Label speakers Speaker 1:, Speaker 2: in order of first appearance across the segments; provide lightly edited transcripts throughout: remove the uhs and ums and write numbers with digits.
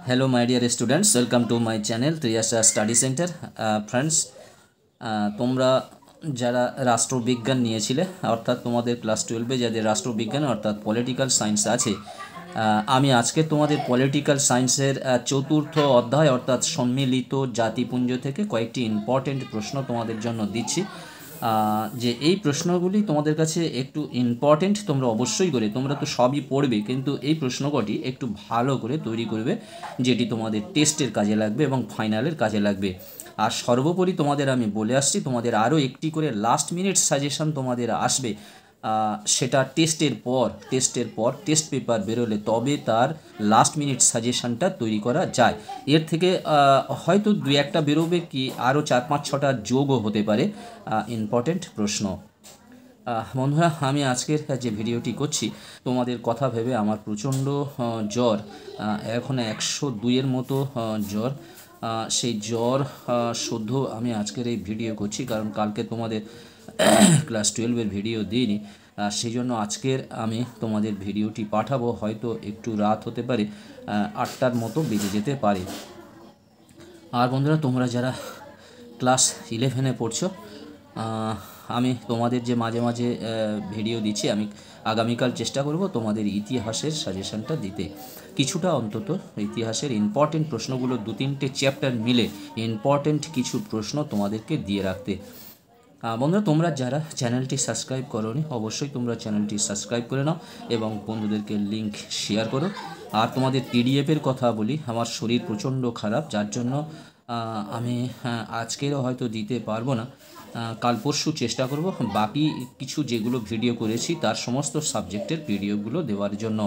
Speaker 1: Hello my dear students, welcome to my channel Triyasha Study Center. Friends, তোমরা যারা রাষ্ট্রবিজ্ঞান নিয়েছিলে অর্থাৎ তোমাদের ক্লাস 12-এ যাদের রাষ্ট্রবিজ্ঞান অর্থাৎ পলিটিক্যাল সায়েন্স আছে, আমি আজকে তোমাদের পলিটিক্যাল সায়েন্সের চতুর্থ অধ্যায় অর্থাৎ সম্মিলিত জাতিপুঞ্জ থেকে কয়েকটি ইম্পর্টেন্ট প্রশ্ন তোমাদের জন্য দিচ্ছি। যে এই প্রশ্নগুলি তোমাদের কাছে একটু ইম্পর্টেন্ট, তোমরা অবশ্যই করে, তোমরা তো সবই পড়বে, কিন্তু এই প্রশ্নকটি একটু ভালো করে তৈরি করবে, যেটি তোমাদের টেস্টের কাজে লাগবে এবং ফাইনালের কাজে লাগবে। আর সর্বোপরি তোমাদের আমি বলে আসছি, তোমাদের আরও একটি করে লাস্ট মিনিট সাজেশন তোমাদের আসবে, সেটা টেস্টের পর টেস্ট পেপার বেরোলে তবে তার লাস্ট মিনিট সাজেশনটা তৈরি করা যায়। এর থেকে হয়তো দুই একটা বেরোবে, কি আরও 4-5-6টা যোগও হতে পারে ইম্পর্টেন্ট প্রশ্ন। বন্ধুরা, আমি আজকের যে ভিডিওটি করছি তোমাদের কথা ভেবে আমার প্রচণ্ড জ্বর, এখন 102-এর মতো জ্বর। সেই জ্বর শুদ্ধ আমি আজকের এই ভিডিও করছি, কারণ কালকে তোমাদের ক্লাস 12-এর ভিডিও দিইনি, সেই জন্য আজকের আমি তোমাদের ভিডিওটি পাঠাবো। হয়তো একটু রাত হতে পারে, 8টার মতো বেজে যেতে পারে। আর বন্ধুরা, তোমরা যারা ক্লাস 11-এ পড়ছো, আমি তোমাদের যে মাঝে মাঝে ভিডিও দিচ্ছি, আমি আগামীকাল চেষ্টা করব তোমাদের ইতিহাসের সাজেশনটা দিতে। কিছুটা অন্তত ইতিহাসের ইম্পর্টেন্ট প্রশ্নগুলো 2-3টে চ্যাপ্টার মিলে ইম্পর্টেন্ট কিছু প্রশ্ন তোমাদেরকে দিয়ে রাখতে। বন্ধুরা, তোমরা যারা চ্যানেলটি সাবস্ক্রাইব করোনি, অবশ্যই তোমরা চ্যানেলটি সাবস্ক্রাইব করে নাও এবং বন্ধুদেরকে লিঙ্ক শেয়ার করো। আর তোমাদের পিডিএফের কথা বলি, আমার শরীর প্রচণ্ড খারাপ, যার জন্য আমি আজকেরও হয়তো দিতে পারবো না, কাল পরশু চেষ্টা করব বাকি কিছু যেগুলো ভিডিও করেছি তার সমস্ত সাবজেক্টের পিডিএফগুলো দেওয়ার জন্য।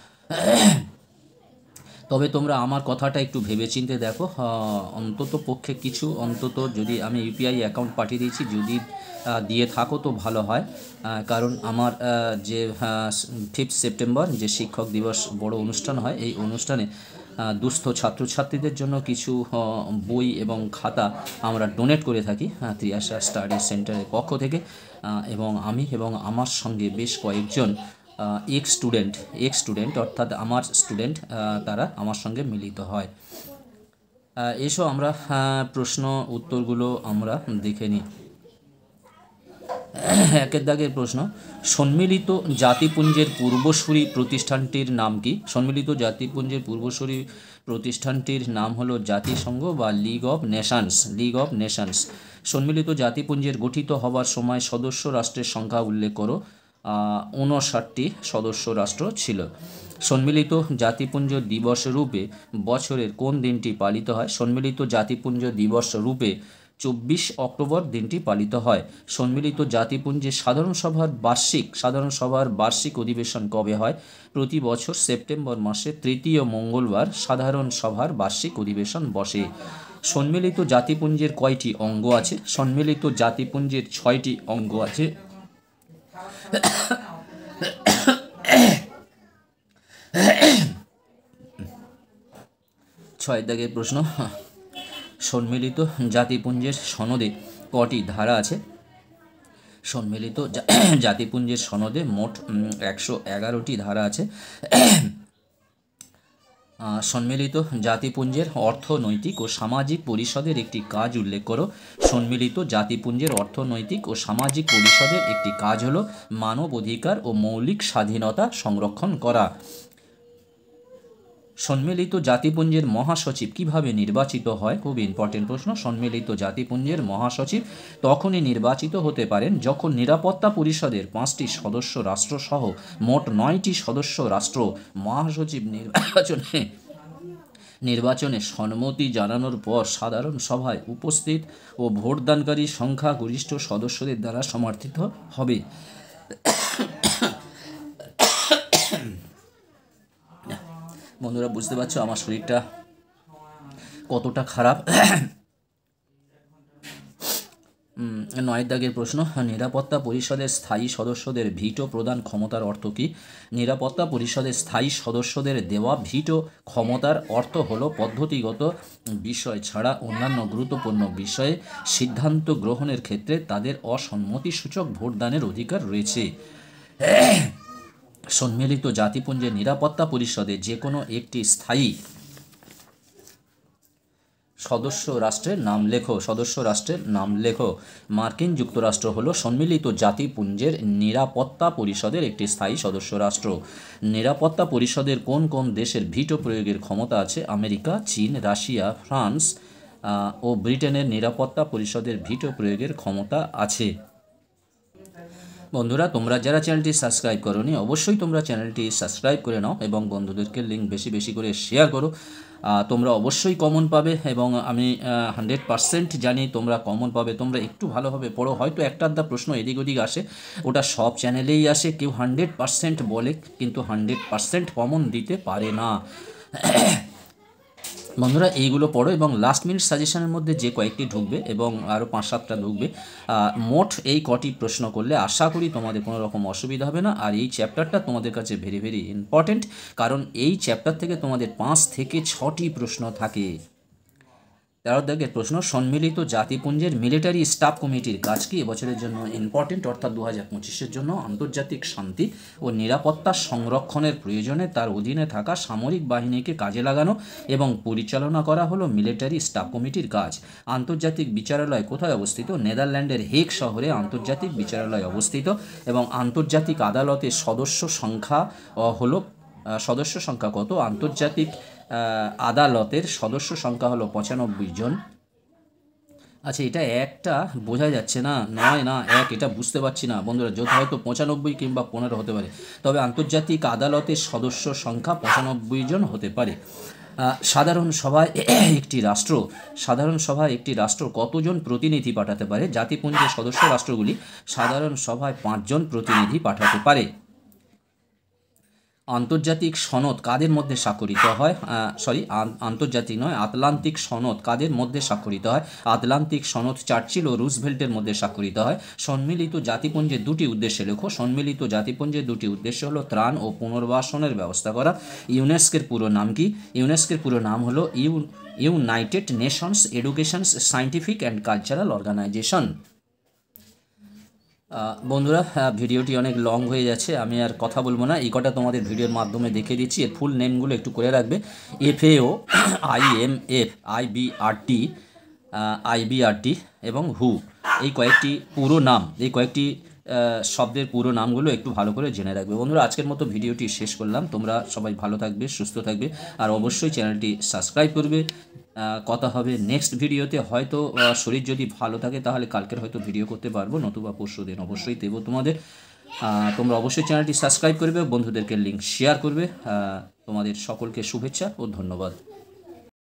Speaker 1: তবে তোমরা আমার কথাটা একটু ভেবেচিন্তে দেখো, অন্তত পক্ষে কিছু, অন্তত যদি আমি ইউপিআই অ্যাকাউন্ট পাঠিয়ে দিয়েছি, যদি দিয়ে থাকো তো ভালো হয়। কারণ আমার যে 5 সেপ্টেম্বর যে শিক্ষক দিবস বড় অনুষ্ঠান হয়, এই অনুষ্ঠানে দুস্থ ছাত্রছাত্রীদের জন্য কিছু বই এবং খাতা আমরা ডোনেট করে থাকি ত্রিয়াশা স্টাডি সেন্টারের পক্ষ থেকে, এবং আমি এবং আমার সঙ্গে বেশ কয়েকজন এক্স স্টুডেন্ট অর্থাৎ আমার স্টুডেন্ট, তারা আমার সঙ্গে মিলিত হয়। এসো আমরা প্রশ্ন উত্তরগুলো আমরা দেখে নিই। একের দাগের প্রশ্ন, সম্মিলিত জাতিপুঞ্জের পূর্বসূরি প্রতিষ্ঠানটির নাম কি? সম্মিলিত জাতিপুঞ্জের পূর্বসূরি প্রতিষ্ঠানটির নাম হলো জাতিসংঘ বা লিগ অফ নেশনস। সম্মিলিত জাতিপুঞ্জের গঠিত হবার সময় সদস্য রাষ্ট্রের সংখ্যা উল্লেখ করো। 59টি সদস্য রাষ্ট্র ছিল। সম্মিলিত জাতিপুঞ্জ দিবস রূপে বছরের কোন দিনটি পালিত হয়? সম্মিলিত জাতিপুঞ্জ দিবস রূপে 24 অক্টোবর দিনটি পালিত হয়। সম্মিলিত জাতিপুঞ্জের সাধারণ সভার বার্ষিক অধিবেশন কবে হয়? প্রতি বছর সেপ্টেম্বর মাসে 3য় মঙ্গলবার সাধারণ সভার বার্ষিক অধিবেশন বসে। সম্মিলিত জাতিপুঞ্জের কয়টি অঙ্গ আছে? সম্মিলিত জাতিপুঞ্জের 6টি অঙ্গ আছে। ছয় দাগের প্রশ্ন, সম্মিলিত জাতিপুঞ্জের সনদে কটি ধারা আছে? সম্মিলিত জাতিপুঞ্জের সনদে মোট 111টি ধারা আছে। সম্মিলিত জাতিপুঞ্জের অর্থনৈতিক ও সামাজিক পরিষদের একটি কাজ উল্লেখ করো। সম্মিলিত জাতিপুঞ্জের অর্থনৈতিক ও সামাজিক পরিষদের একটি কাজ হলো মানব অধিকার ও মৌলিক স্বাধীনতা সংরক্ষণ করা। সম্মিলিত জাতিপুঞ্জের মহাসচিব কিভাবে নির্বাচিত হয়? খুব ইম্পর্টেন্ট প্রশ্ন। সম্মিলিত জাতিপুঞ্জের মহাসচিব তখনই নির্বাচিত হতে পারেন যখন নিরাপত্তা পরিষদের 5টি সদস্য রাষ্ট্রসহ মোট 9টি সদস্য রাষ্ট্র মহাসচিব নির্বাচনে সম্মতি জানানোর পর সাধারণ সভায় উপস্থিত ও ভোটদানকারী সংখ্যাগরিষ্ঠ সদস্যদের দ্বারা সমর্থিত হবে। বন্ধুরা, বুঝতে পারছো আমার শরীরটা কতটা খারাপ। 9 দাগের প্রশ্ন, নিরাপত্তা পরিষদের স্থায়ী সদস্যদের ভিটো প্রদান ক্ষমতার অর্থ কী? নিরাপত্তা পরিষদের স্থায়ী সদস্যদের দেওয়া ভিটো ক্ষমতার অর্থ হলো পদ্ধতিগত বিষয় ছাড়া অন্যান্য গুরুত্বপূর্ণ বিষয়ে সিদ্ধান্ত গ্রহণের ক্ষেত্রে তাদের অসম্মতিসূচক ভোটদানের অধিকার রয়েছে। সম্মিলিত জাতিপুঞ্জের নিরাপত্তা পরিষদে যে কোনো একটি স্থায়ী সদস্য রাষ্ট্রের নাম লেখো, সদস্য রাষ্ট্রের নাম লেখো। মার্কিন যুক্তরাষ্ট্র হলো সম্মিলিত জাতিপুঞ্জের নিরাপত্তা পরিষদের একটি স্থায়ী সদস্য রাষ্ট্র। নিরাপত্তা পরিষদের কোন কোন দেশের ভিটো প্রয়োগের ক্ষমতা আছে? আমেরিকা, চীন, রাশিয়া, ফ্রান্স ও ব্রিটেনের নিরাপত্তা পরিষদের ভিটো প্রয়োগের ক্ষমতা আছে। বন্ধুরা, তোমরা যারা চ্যানেলটি সাবস্ক্রাইব করোনি অবশ্যই তোমরা চ্যানেলটি সাবস্ক্রাইব করে নাও এবং বন্ধুদেরকে লিঙ্ক বেশি বেশি করে শেয়ার করো। তোমরা অবশ্যই কমন পাবে এবং আমি 100% জানি তোমরা কমন পাবে। তোমরা একটু ভালোভাবে পড়ো, হয়তো একটা আধটা প্রশ্ন এদিক ওদিক আসে, ওটা সব চ্যানেলেই আসে। কেউ 100% বলে কিন্তু 100% কমন দিতে পারে না। বন্ধুরা, এইগুলো পড়ো এবং লাস্ট মিনিট সাজেশনের মধ্যে যে কয়েকটি ঢুকবে এবং আরও 5-7টা ঢুকবে, মোট এই কটি প্রশ্ন করলে আশা করি তোমাদের কোনো রকম অসুবিধা হবে না। আর এই চ্যাপ্টারটা তোমাদের কাছে ভেরি ভেরি ইম্পর্টেন্ট, কারণ এই চ্যাপ্টার থেকে তোমাদের 5 থেকে 6টি প্রশ্ন থাকে। 13 দাগের প্রশ্ন, সম্মিলিত জাতিপুঞ্জের মিলিটারি স্টাফ কমিটির কাজ কি? এবছরের জন্য ইম্পর্টেন্ট, অর্থাৎ 2025-এর জন্য আন্তর্জাতিক শান্তি ও নিরাপত্তা সংরক্ষণের প্রয়োজনে তার অধীনে থাকা সামরিক বাহিনীকে কাজে লাগানো এবং পরিচালনা করা হলো মিলিটারি স্টাফ কমিটির কাজ। আন্তর্জাতিক বিচারালয় কোথায় অবস্থিত? নেদারল্যান্ডের হেগ শহরে আন্তর্জাতিক বিচারালয় অবস্থিত এবং আন্তর্জাতিক আদালতের সদস্য সংখ্যা হলো সদস্য সংখ্যা কত? আন্তর্জাতিক আদালতের সদস্য সংখ্যা হলো 95 জন। আচ্ছা, এটা একটা বোঝা যাচ্ছে না, 9 না 1, এটা বুঝতে পারছি না বন্ধুরা। যদি হয়তো 95 কিংবা 15 হতে পারে, তবে আন্তর্জাতিক আদালতের সদস্য সংখ্যা 95 জন হতে পারে। সাধারণ সভায় একটি রাষ্ট্র কতজন প্রতিনিধি পাঠাতে পারে? জাতিপুঞ্জের সদস্য রাষ্ট্রগুলি সাধারণ সভায় 5 জন প্রতিনিধি পাঠাতে পারে। আন্তর্জাতিক সনদ কাদের মধ্যে স্বাক্ষরিত হয়? আন্তর্জাতিক নয়, আটলান্টিক সনদ কাদের মধ্যে স্বাক্ষরিত হয়? আটলান্টিক সনদ চার্চিল ও রুজভেল্টের মধ্যে স্বাক্ষরিত হয়। সম্মিলিত জাতিপুঞ্জের দুটি উদ্দেশ্যে লেখো। সম্মিলিত জাতিপুঞ্জের দুটি উদ্দেশ্য হলো ত্রাণ ও পুনর্বাসনের ব্যবস্থা করা। ইউনেস্কোর পুরো নাম কি? ইউনেস্কোর পুরো নাম হলো united nations educations scientific and cultural organisation. বন্ধুরা, ভিডিওটি অনেক লং হয়ে যাচ্ছে, আমি আর কথা বলবো না। এই কটা তোমাদের ভিডিওর মাধ্যমে দেখিয়ে দিচ্ছি। এর ফুল নেমগুলো একটু করে রাখবে। FAO, IMF, IBRT এবং হু, এই কয়েকটি পুরো নাম, এই কয়েকটি শব্দের পুরো নামগুলো একটু ভালো করে জেনে রাখবে। বন্ধুরা, আজকের মতো ভিডিওটি শেষ করলাম। তোমরা সবাই ভালো থাকবে, সুস্থ থাকবে আর অবশ্যই চ্যানেলটি সাবস্ক্রাইব করবে। কথা হবে নেক্সট ভিডিওতে। হয়তো শরীর যদি ভালো থাকে তাহলে কালকের হয়তো ভিডিও করতে পারবো, নতুবা পরশু দিন অবশ্যই দেবো তোমাদের। তোমরা অবশ্যই চ্যানেলটি সাবস্ক্রাইব করবে, বন্ধুদেরকে লিঙ্ক শেয়ার করবে। তোমাদের সকলকে শুভেচ্ছা ও ধন্যবাদ।